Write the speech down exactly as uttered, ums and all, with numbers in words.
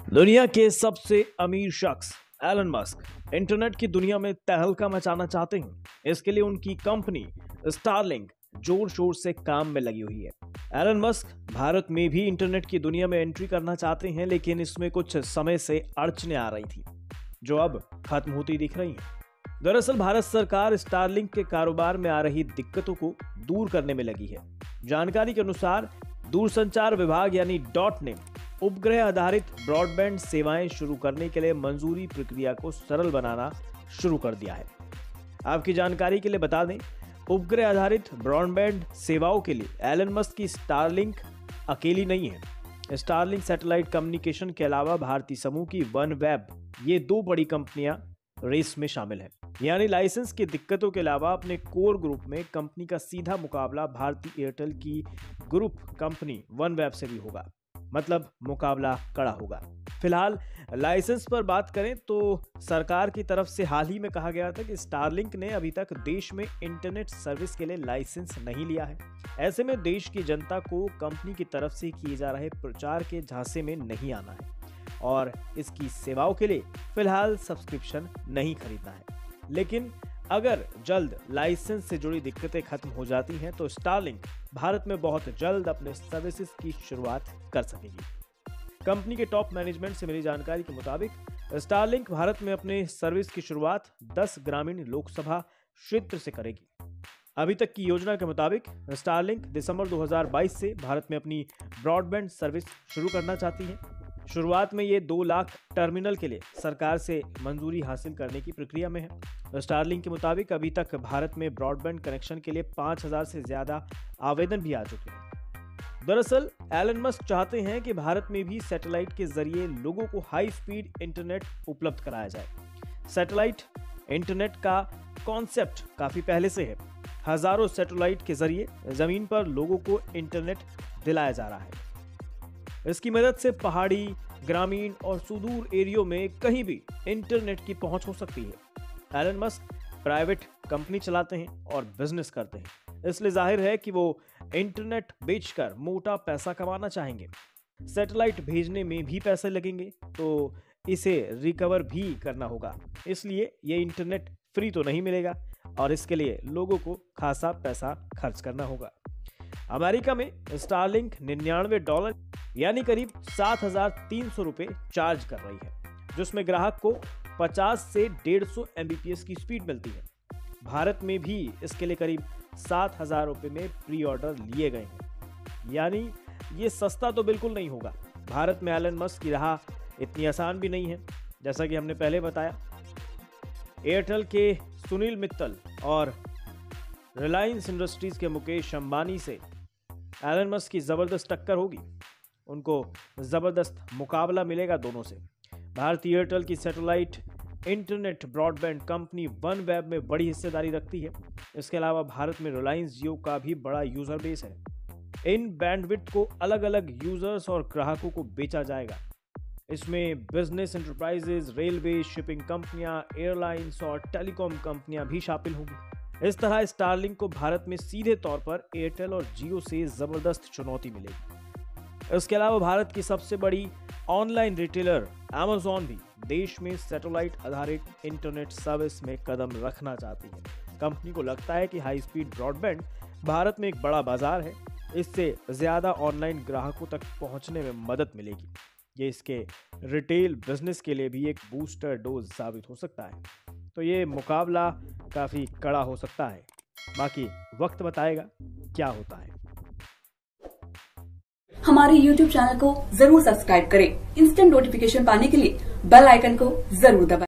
दुनिया के सबसे अमीर शख्स एलन मस्क इंटरनेट की दुनिया में तहलका मचाना चाहते हैं। इसके लिए उनकी कंपनी स्टारलिंक जोर शोर से काम में लगी हुई है। एलन मस्क भारत में भी इंटरनेट की दुनिया में एंट्री करना चाहते हैं, लेकिन इसमें कुछ समय से अड़चने आ रही थी जो अब खत्म होती दिख रही हैं। दरअसल भारत सरकार स्टारलिंक के कारोबार में आ रही दिक्कतों को दूर करने में लगी है। जानकारी के अनुसार दूरसंचार विभाग यानी डॉट ने उपग्रह आधारित ब्रॉडबैंड सेवाएं शुरू करने के लिए मंजूरी प्रक्रिया को सरल बनाना शुरू कर दिया है। आपकी जानकारी के लिए बता दें, उपग्रह आधारित ब्रॉडबैंड सेवाओं के लिए एलन मस्क की स्टारलिंक अकेली नहीं है। स्टारलिंक सैटेलाइट कम्युनिकेशन के अलावा भारतीय समूह की वन वेब, ये दो बड़ी कंपनियां रेस में शामिल हैं। यानी लाइसेंस की दिक्कतों के अलावा अपने कोर ग्रुप में कंपनी का सीधा मुकाबला भारतीय एयरटेल की ग्रुप कंपनी वन वेब से भी होगा। मतलब मुकाबला कड़ा होगा। फिलहाल लाइसेंस पर बात करें तो सरकार की तरफ से हाल ही में कहा गया था कि स्टारलिंक ने अभी तक देश में इंटरनेट सर्विस के लिए लाइसेंस नहीं लिया है। ऐसे में देश की जनता को कंपनी की तरफ से किए जा रहे प्रचार के झांसे में नहीं आना है और इसकी सेवाओं के लिए फिलहाल सब्सक्रिप्शन नहीं खरीदना है। लेकिन अगर जल्द लाइसेंस से जुड़ी दिक्कतें खत्म हो जाती हैं तो स्टारलिंक भारत में बहुत जल्द अपने सर्विसेज की शुरुआत कर सकेगी। कंपनी के टॉप मैनेजमेंट से मिली जानकारी के मुताबिक स्टारलिंक भारत में अपने सर्विस की शुरुआत दस ग्रामीण लोकसभा क्षेत्र से करेगी। अभी तक की योजना के मुताबिक स्टारलिंक दिसंबर दो हज़ार बाईस से भारत में अपनी ब्रॉडबैंड सर्विस शुरू करना चाहती है। शुरुआत में ये दो लाख टर्मिनल के लिए सरकार से मंजूरी हासिल करने की प्रक्रिया में है। स्टारलिंक के मुताबिक अभी तक भारत में ब्रॉडबैंड कनेक्शन के लिए पाँच हज़ार से ज्यादा आवेदन भी आ चुके हैं। दरअसल एलन मस्क चाहते हैं कि भारत में भी सैटेलाइट के जरिए लोगों को हाई स्पीड इंटरनेट उपलब्ध कराया जाए। सैटेलाइट इंटरनेट का कॉन्सेप्ट काफी पहले से है। हजारों सैटेलाइट के जरिए जमीन पर लोगों को इंटरनेट दिलाया जा रहा है। इसकी मदद से पहाड़ी, ग्रामीण और सुदूर एरियो में कहीं भी इंटरनेट की पहुंच हो सकती है। एलन मस्क प्राइवेट कंपनी चलाते हैं और बिजनेस करते हैं, इसलिए जाहिर है कि वो इंटरनेट बेचकर मोटा पैसा कमाना चाहेंगे। सैटेलाइट भेजने में भी पैसे लगेंगे तो इसे रिकवर भी करना होगा, इसलिए ये इंटरनेट फ्री तो नहीं मिलेगा और इसके लिए लोगों को खासा पैसा खर्च करना होगा। अमेरिका में स्टारलिंक निन्यानवे डॉलर यानी करीब सात हजार तीन सौ रुपए चार्ज कर रही है, जिसमें ग्राहक को पचास से डेढ़ सौ एमबीपीएस की स्पीड मिलती है। भारत में भी इसके लिए करीब सात हजार रुपए में प्री ऑर्डर लिए गए हैं। यानी ये सस्ता तो बिल्कुल नहीं होगा। भारत में एलन मस्क की राह इतनी आसान भी नहीं है। जैसा कि हमने पहले बताया, एयरटेल के सुनील मित्तल और रिलायंस इंडस्ट्रीज के मुकेश अंबानी से एलन मस्क की जबरदस्त टक्कर होगी। उनको जबरदस्त मुकाबला मिलेगा दोनों से। भारतीय एयरटेल की satellite internet broadband company OneWeb में बड़ी हिस्सेदारी रखती है। इसके अलावा भारत में रिलायंस जियो का भी बड़ा यूजर बेस है। इन बैंडविड्थ को अलग अलग यूजर्स और ग्राहकों को बेचा जाएगा। इसमें बिजनेस एंटरप्राइजेज, रेलवे, शिपिंग कंपनियां, एयरलाइंस और टेलीकॉम कंपनियां भी शामिल होंगी। इस तरह स्टारलिंक को भारत में सीधे तौर पर एयरटेल और जियो से जबरदस्त चुनौती मिलेगी। इसके अलावा भारत की सबसे बड़ी ऑनलाइन रिटेलर अमेज़न भी देश में सैटेलाइट आधारित इंटरनेट सर्विस में कदम रखना चाहती है। कंपनी को लगता है कि हाई स्पीड ब्रॉडबैंड भारत में एक बड़ा बाजार है। इससे ज्यादा ऑनलाइन ग्राहकों तक पहुंचने में मदद मिलेगी। ये इसके रिटेल बिजनेस के लिए भी एक बूस्टर डोज साबित हो सकता है। तो ये मुकाबला काफी कड़ा हो सकता है। बाकी वक्त बताएगा क्या होता है। हमारे यूट्यूब चैनल को जरूर सब्सक्राइब करें। इंस्टेंट नोटिफिकेशन पाने के लिए बेल आइकन को जरूर दबाएं।